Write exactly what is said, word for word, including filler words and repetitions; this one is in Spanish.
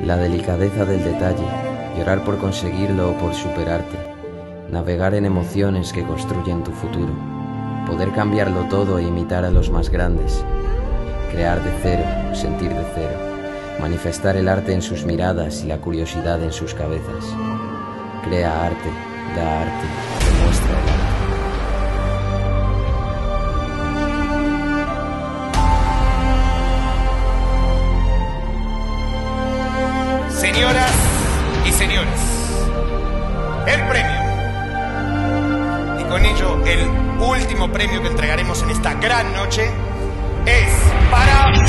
La delicadeza del detalle, llorar por conseguirlo o por superarte, navegar en emociones que construyen tu futuro, poder cambiarlo todo e imitar a los más grandes, crear de cero, sentir de cero, manifestar el arte en sus miradas y la curiosidad en sus cabezas. Crea arte, da arte, demuestra el arte. Señoras y señores, el premio, y con ello el último premio que entregaremos en esta gran noche, es para...